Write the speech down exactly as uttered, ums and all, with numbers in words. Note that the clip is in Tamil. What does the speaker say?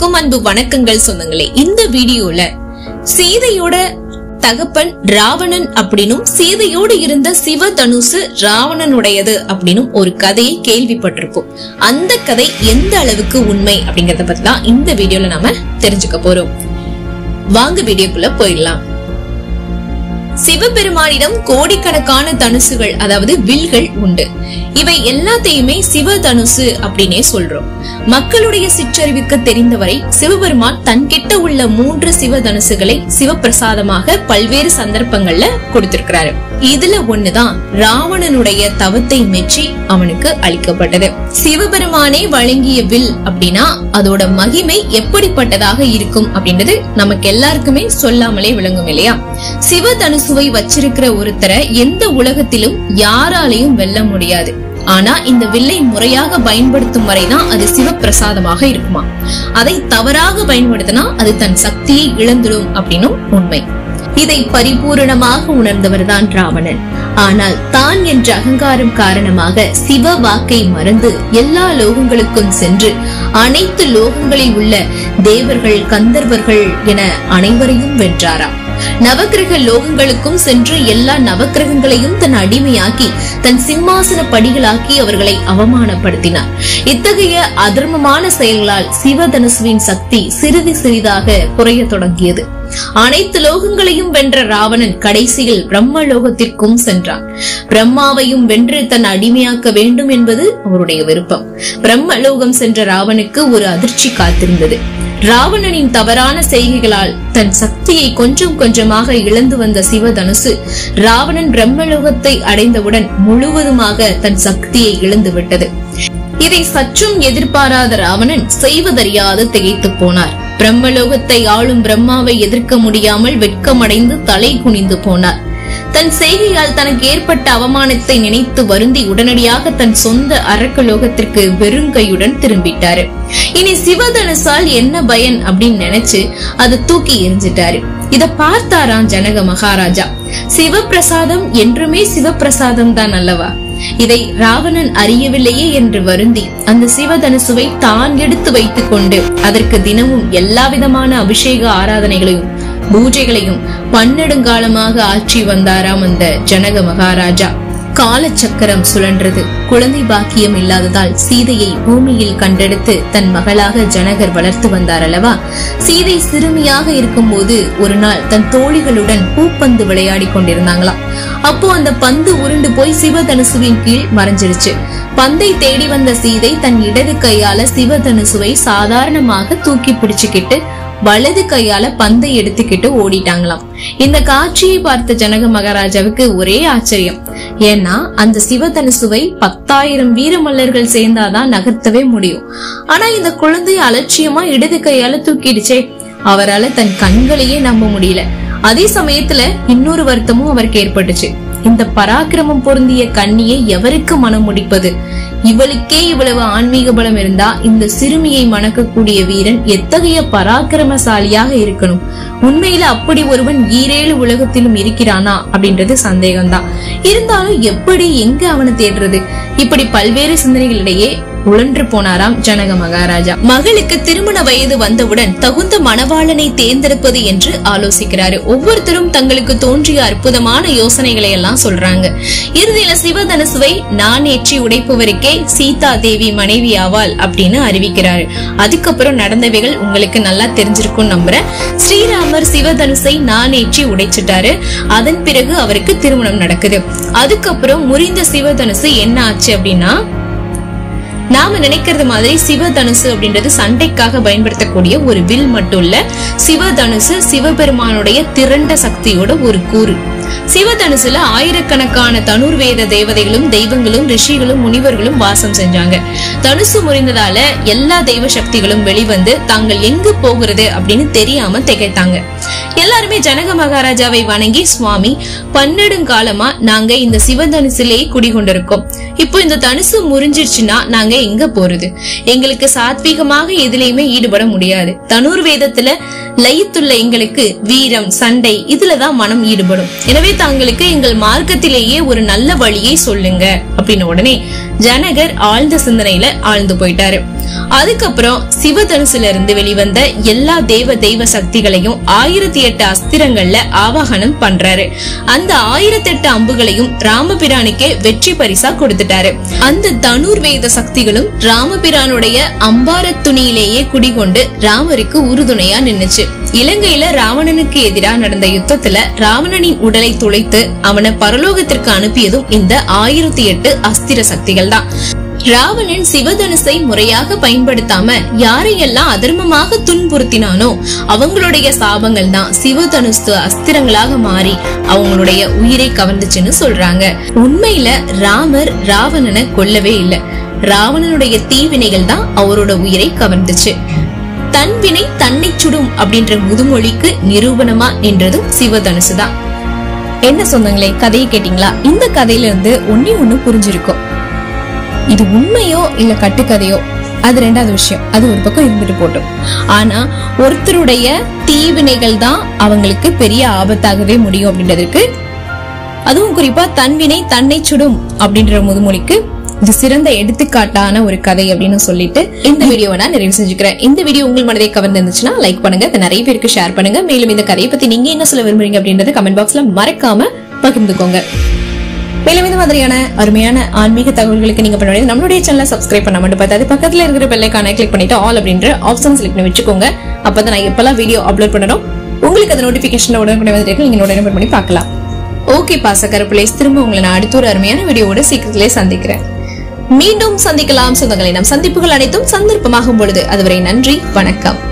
அனைவருக்கும் அன்பு வணக்கங்கள் சொந்தங்களே. இந்த வீடியோல சீதையோட தகப்பன் ராவணன் அப்படின்னும் சீதையோடு இருந்த சிவ தனுசு ராவணனுடையது அப்படின்னும் ஒரு கதையை கேள்விப்பட்டிருப்போம். அந்த கதை எந்த அளவுக்கு உண்மை அப்படிங்கறத பத்தி தான் இந்த வீடியோல நாம தெரிஞ்சுக்க போறோம். வாங்க வீடியோக்குள்ள போயிடலாம். சிவபெருமானிடம் கோடிக்கணக்கான தனுசுகள் அதாவது வில்கள் உண்டு. இவை எல்லாத்தையுமே சிவ தனுசு அப்படின்னே சொல்றோம். மக்களுடைய சிற்றறிவுக்கு தெரிந்தவரை சிவபெருமான் தன்கிட்ட உள்ள மூன்று சிவ தனுசுகளை சிவப்பிரசாதமாக பல்வேறு சந்தர்ப்பங்கள்ல கொடுத்திருக்கிறாரு. இதுல ஒண்ணுதான் ராவணனுடைய தவத்தை மெச்சி அவனுக்கு அளிக்கப்பட்டது. சிவபெருமானே வழங்கிய வில் அப்படின்னா அதோட மகிமை எப்படிப்பட்டதாக இருக்கும் அப்படின்றது நமக்கு எல்லாருக்குமே சொல்லாமலே விளங்கும் இல்லையா? சிவ தனுசுவை வச்சிருக்கிற ஒருத்தரை எந்த உலகத்திலும் யாராலையும் வெல்ல முடியாது. ஆனா இந்த வில்லை முறையாக பயன்படுத்தும் வரைதான் அது சிவப்பிரசாதமாக இருக்குமா. அதை தவறாக பயன்படுத்தினா அது தன் சக்தியை இழந்துடும் அப்படின்னும் உண்மை. இதை பரிபூரணமாக உணர்ந்தவர் தான் ராவணன். ஆனால் தான் என்ற அகங்காரம் காரணமாக சிவ வாக்கை மறந்து எல்லா லோகங்களுக்கும் சென்று அனைத்து லோகங்களில் உள்ள தேவர்கள் கந்தர்வர்கள் என அனைவரையும் வென்றாராம். நவக்கிரக லோகங்களுக்கும் சென்று எல்லா நவக்கிரகங்களையும் தன் அடிமையாக்கி தன் சிம்மாசன படிகளாக்கி அவர்களை அவமானப்படுத்தினார். இத்தகைய அதர்மமான செயல்களால் சிவதனுசுவின் சக்தி சிறிது சிறிதாக குறைய தொடங்கியது. அனைத்து லோகங்களையும் வென்ற ராவணன் கடைசியில் பிரம்ம லோகத்திற்கும் சென்றான். பிரம்மாவையும் வென்று தன் அடிமையாக்க வேண்டும் என்பது அவருடைய விருப்பம். பிரம்ம லோகம் சென்ற ராவனுக்கு ஒரு அதிர்ச்சி காத்திருந்தது. ராவணனின் தவறான செய்கைகளால் தன் சக்தியை கொஞ்சம் கொஞ்சமாக இழந்து வந்த சிவதனுசு ராவணன் பிரம்மலோகத்தை அடைந்தவுடன் முழுவதுமாக தன் சக்தியை இழந்து விட்டது. இதை சற்றும் எதிர்பாராத ராவணன் செய்வதறியாது திகைத்து போனார். பிரம்மலோகத்தை ஆளும் பிரம்மாவை எதிர்க்க முடியாமல் வெட்கமடைந்து தலை குனிந்து போனார். தன் செய்கையால் தனக்கு ஏற்பட்ட அவமானத்தை நினைத்து வருந்தி உடனடியாக தன் சொந்த அரக்க லோகத்திற்கு வெறுங்கையுடன் திரும்பிட்டாரு. இனி சிவதனுசால் என்ன பயன் அப்படின்னு நினைச்சு அதை தூக்கி எரிஞ்சிட்டாரு. இத பார்த்தாராம் ஜனக மகாராஜா. சிவபிரசாதம் என்றுமே சிவபிரசாதம் தான் அல்லவா? இதை ராவணன் அறியவில்லையே என்று வருந்தி அந்த சிவதனுசுவை தான் எடுத்து வைத்துக் கொண்டு அதற்கு தினமும் எல்லா விதமான அபிஷேக ஆராதனைகளையும் பூஜைகளையும் பன்னெடுங்காலமாக ஆட்சி வந்தாராம் அந்த ஜனக மகாராஜா. காலச்சக்கரம் சுழன்றது. குழந்தை பாக்கியம் இல்லாததால் சீதையை பூமியில் கண்டெடுத்து தன் மகளாக ஜனகர் வளர்த்து வந்தார் அல்லவா? சீதை சிறுமியாக இருக்கும் போது ஒரு நாள் தன் தோழிகளுடன் பூப்பந்து விளையாடி கொண்டிருந்தாங்களாம். அப்போ அந்த பந்து உருண்டு போய் சிவதனுசுவின் கீழ் மறைஞ்சிருச்சு. பந்தை தேடி வந்த சீதை தன் இடது கையால சிவதனுசுவை சாதாரணமாக தூக்கி பிடிச்சுக்கிட்டு வலது கையால பந்தை எடுத்துக்கிட்டு ஓடிட்டாங்களாம். இந்த காட்சியை பார்த்த ஜனக மகாராஜாவுக்கு ஒரே ஆச்சரியம். ஏன்னா அந்த சிவதனுசுவை பத்தாயிரம் வீர மல்லர்கள் சேர்ந்தாதான் நகர்த்தவே முடியும். ஆனா இந்த குழந்தை அலட்சியமா இடது கையால தூக்கிடுச்சே. அவரால தன் கண்களையே நம்ப முடியல. அதே சமயத்துல இன்னொரு வருத்தமும் அவருக்கு ஏற்பட்டுச்சு. இந்த பராக்கிரமம் பொருந்திய கன்னியை எவருக்கு மனம் முடிப்பது? இவளுக்கே இவ்வளவு ஆன்மீக பலம் இருந்தா இந்த சிறுமியை மணக்கக்கூடிய வீரன் எத்தகைய பராக்கிரமசாலியாக இருக்கணும்? உண்மையில அப்படி ஒருவன் ஈரேழு உலகத்திலும் இருக்கிறானா அப்படின்றது சந்தேகம்தான். இருந்தாலும் எப்படி எங்க அவனை தேடுறது? இப்படி பல்வேறு சிந்தனைகளிடையே உழன்று போனாராம் ஜனக மகாராஜா. மகளுக்கு திருமண வயது வந்தவுடன் தகுந்த மணவாளனை தேர்ந்தெடுப்பது என்று ஆலோசிக்கிறாரு. ஒவ்வொருத்தரும் தங்களுக்கு தோன்றிய அற்புதமான யோசனைகளை எல்லாம் சொல்றாங்க. இறுதியில சிவதனுசுவை நான் ஏற்றி உடைப்பவருக்கே சீதா தேவி மனைவி ஆவாள் அப்படின்னு அறிவிக்கிறாரு. அதுக்கப்புறம் நடந்தவைகள் உங்களுக்கு நல்லா தெரிஞ்சிருக்கும் நம்புறேன். ஸ்ரீராமர் சிவதனுசை நான் ஏற்றி உடைச்சிட்டாரு. அதன் பிறகு அவருக்கு திருமணம் நடக்குது. அதுக்கப்புறம் முறிந்த சிவதனுசு என்ன ஆச்சு அப்படின்னா, நாம நினைக்கிறது மாதிரி சிவதனுசு அப்படின்றது சண்டைக்காக பயன்படுத்தக்கூடிய ஒரு வில் மட்டும் இல்ல. சிவதனுசு சிவபெருமானுடைய திரண்ட சக்தியோட ஒரு கூறு. சிவதனுசுல ஆயிரக்கணக்கான தனுர்வேத தேவதைகளும் தெய்வங்களும் ரிஷிகளும் முனிவர்களும் வாசம் செஞ்சாங்க. தனுசு முறிந்ததால எல்லா தெய்வ சக்திகளும் வெளிவந்து தாங்கள் எங்கு போகிறது அப்படின்னு தெரியாம திகைத்தாங்க. எல்லாருமே ஜனக மகாராஜாவை வணங்கி, சுவாமி, பன்னெடுங்காலமா நாங்க இந்த சிவதனுசிலேயே குடிகொண்டிருக்கோம். இப்போ இந்த தனுசு முறிஞ்சிருச்சுன்னா நாங்க எங்க போறது? எங்களுக்கு சாத்வீகமாக எதுலயுமே ஈடுபட முடியாது. தனுர்வேதத்துல லயித்துள்ள எங்களுக்கு வீரம் சண்டை இதுலதான் மனம் ஈடுபடும். எனவே எனவே தாங்களுக்கு எங்கள் மார்க்கத்திலேயே ஒரு நல்ல வழியை சொல்லுங்க அப்படின்னு உடனே ஜனகர் ஆழ்ந்த சிந்தனையில ஆழ்ந்து போயிட்டாரு. அதுக்கப்புறம் சிவதனுசுல இருந்து வெளிவந்த எல்லா தேவ தெய்வ சக்திகளையும் ஆயிரத்தி எட்டு அஸ்திரங்கள்ல ஆவாகனம் பண்றாரு. அந்த ஆயிரத்தி எட்டு அம்புகளையும் ராமபிரானுக்கே வெற்றி பரிசா கொடுத்துட்டாரு. அந்த தனுர்வேத சக்திகளும் ராமபிரானுடைய அம்பார துணியிலேயே குடிகொண்டு ராமருக்கு உறுதுணையா நின்னுச்சு. இலங்கையில ராவணனுக்கு எதிராக நடந்த யுத்தத்துல ராவணனின் உடலை துளைத்து அவனை பரலோகத்திற்கு அனுப்பியதும் இந்த ஆயிரத்தி எட்டு அஸ்திர சக்திகள் தான். ராவணன் சிவதனுசை முறையாக பயன்படுத்தாம யாரையெல்லாம் அதர்மமாக துன்புறுத்தினானோ அவங்களுடைய சாபங்கள் தான் சிவதனுசு அஸ்திரங்களாக மாறி அவங்களுடைய உயிரை கவர்ந்துச்சுன்னு சொல்றாங்க. உண்மையில ராமர் ராவணனை கொல்லவே இல்லை. ராவணனுடைய தீவினைகள் தான் அவரோட உயிரை கவர்ந்துச்சு. தன்வினை தன்னை சுடும் அப்படின்ற முதுமொழிக்கு நிரூபணமா நின்றதும் சிவதனுசு தான். என்ன சொந்தங்களே, கதையை கேட்டீங்களா? இந்த கதையில இருந்து ஒன்னே ஒண்ணு புரிஞ்சிருக்கும். இது உண்மையோ இல்ல கட்டுக்கதையோ அது ரெண்டாவது விஷயம், அது ஒரு பக்கம் இருந்துட்டு போட்டோம். ஆனா ஒருத்தருடைய தீவினைகள் தான் அவங்களுக்கு பெரிய ஆபத்தாகவே முடியும் அப்படின்றதுக்கு, அதுவும் குறிப்பா தன்வினை தன்னை சுடும் அப்படின்ற முதுமொழிக்கு இது சிறந்த எடுத்துக்காட்டான ஒரு கதை அப்படின்னு சொல்லிட்டு இந்த வீடியோவை நான் நிறைவு செஞ்சுக்கிறேன். இந்த வீடியோ உங்கள் மனதை கவர்ந்துருந்துச்சுன்னா லைக் பண்ணுங்க, நிறைய பேருக்கு ஷேர் பண்ணுங்க. மேலும் இந்த கதையை பத்தி நீங்க என்ன சொல்ல விரும்புறீங்க அப்படின்றத கமெண்ட் பாக்ஸ்ல மறக்காம பகிர்ந்துக்கோங்க. மேலும் இந்த மாதிரியான அருமையான ஆன்மீக தகவல்களுக்கு நீங்க பண்ண நம்மளுடைய சேனலை சப்ஸ்கிரைப் பண்ண மட்டும் பார்த்தாது பக்கத்துல இருக்கிற பெல் ஐகானை கிளிக் பண்ணிட்டு ஆல் அப்படின்ற ஆப்ஷன் செலக்ட் பண்ணி வச்சுக்கோங்க. அப்பதான் நான் எப்பெல்லாம் வீடியோ அப்லோட் பண்ணணும் உங்களுக்கு அந்த நோட்டிபிகேஷன் உடனே வந்துட்டு நீங்க நோட் பண்ணி பார்க்கலாம். ஓகே பாசக்கருப்புலேஸ், திரும்ப உங்களை நான் அடுத்த ஒரு அருமையான வீடியோவோட சீக்கிரத்திலே சந்திக்கிறேன். மீண்டும் சந்திக்கலாம் சொந்தங்களை. நம் சந்திப்புகள் அனைத்தும் சந்தர்ப்பமாகும் பொழுது. அதுவரை நன்றி, வணக்கம்.